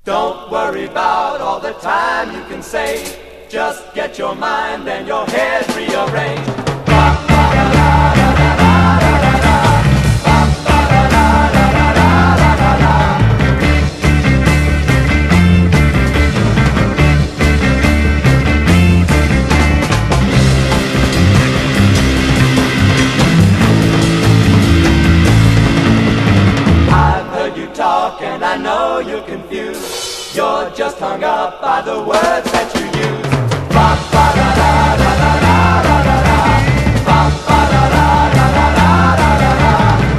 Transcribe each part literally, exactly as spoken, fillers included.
Don't worry about all the time you can save. Just get your mind and your head rearranged. Talk and I know you're confused. You're just hung up by the words that you use. Ba ba da da da da da da da da. Ba ba da da da da da da da da.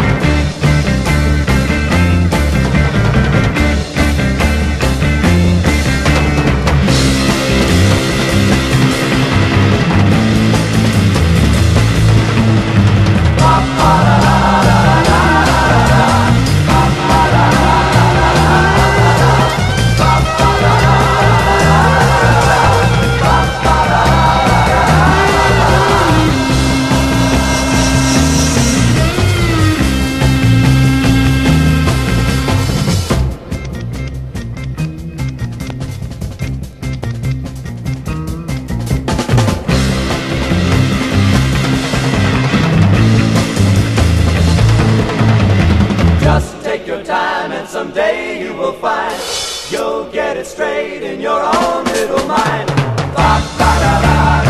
Ba ba da da da da da da da. Just take your time and someday you will find you'll get it straight in your own little mind. Ba, ba, da, da, da.